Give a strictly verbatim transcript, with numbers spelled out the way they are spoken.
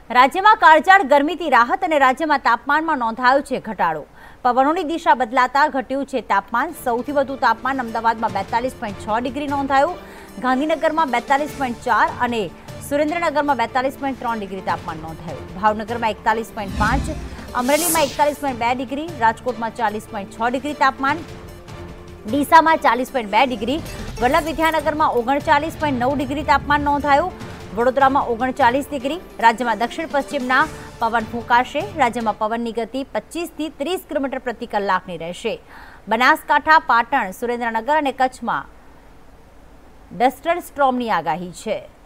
રાજ્યમાં કાળઝાળ ગરમીથી રાહત અને રાજ્યમાં તાપમાનમાં નોંધાયો છે ઘટાડો। પવનોની દિશા બદલાતા ઘટ્યું છે તાપમાન। સૌથી વધુ તાપમાન અમદાવાદમાં બેતાલીસ પોઈન્ટ છ ડિગ્રી નોંધાયું, ગાંધીનગરમાં બેતાલીસ પોઈન્ટ ચાર અને સુરેન્દ્રનગરમાં બેતાલીસ પોઈન્ટ ત્રણ ડિગ્રી તાપમાન નોંધાયું। ભાવનગરમાં એકતાલીસ પોઈન્ટ પાંચ, અમરેલીમાં એકતાલીસ પોઈન્ટ બે ડિગ્રી, રાજકોટમાં ચાલીસ પોઈન્ટ છ ડિગ્રી તાપમાન, ડીસામાં ચાલીસ પોઈન્ટ બે ડિગ્રી, વલ્લભ વિદ્યાનગરમાં ઓગણચાલીસ પોઈન્ટ નવ ડિગ્રી તાપમાન નોંધાયું, વડોદરામાં ઓગણચાલીસ ડિગ્રી। રાજ્યમાં દક્ષિણ પશ્ચિમના પવન ફૂંકાશે। રાજ્યમાં પવનની ગતિ પચીસ થી ત્રીસ કિલોમીટર પ્રતિ કલાકની રહેશે। બનાસકાંઠા, પાટણ, સુરેન્દ્રનગર અને કચ્છમાં ડસ્ટર સ્ટ્રોમની આગાહી છે।